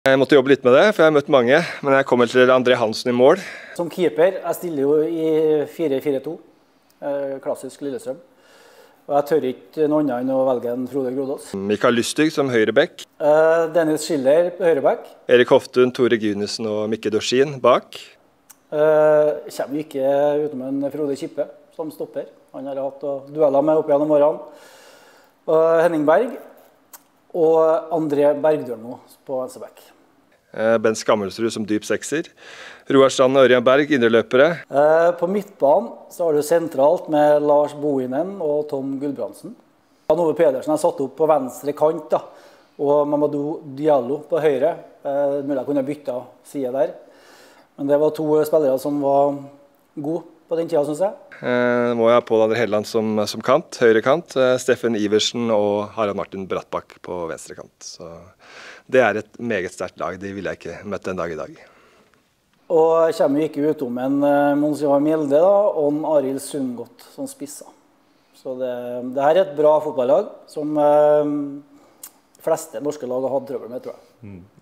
Jeg måtte jobbe litt med det, for jeg har møtt mange, men jeg kommer til André Hansen i mål. Som keeper, jeg stiller jo i 4-4-2, klassisk Lillestrøm. Og jeg tør ikke noe annet enn å velge en Frode Grodås. Mikael Lustig som høyrebekk. Dennis Schiller på høyrebekk. Erik Hoftun, Tore Gunesen og Mikke Dorsin bak. Kommer jo ikke utenom en Frode Kippe som stopper. Han har hatt dueller med opp gjennom årene. Henning Berg og André Bergdølmo på venstrebekk. Ben Skammelsrud som dyp sekser. Roar Strand og Ørjan Berg, indreløpere. På midtbanen så har du sentralt med Lars Bohinen og Tom Gulbrandsen. Ove Pedersen har satt opp på venstre kant, da, og Mamadou Diallo på høyre. Mulig jeg kunne bytte side der. Men det var to spillere som var gode på den tida, synes jeg. Må jeg ha Pål André Helland som kant, høyre kant. Steffen Iversen og Harald Martin Brattbakk på venstre kant. Så det er et meget sterkt lag, de ville jeg ikke møtt en dag i dag. Og jeg kommer ikke utom en Mons Johan Mjelde da, og en Arild Sundgodt som spisser. Så det her er et bra fotballag som fleste norske lag har hatt trøbbel med, tror jeg.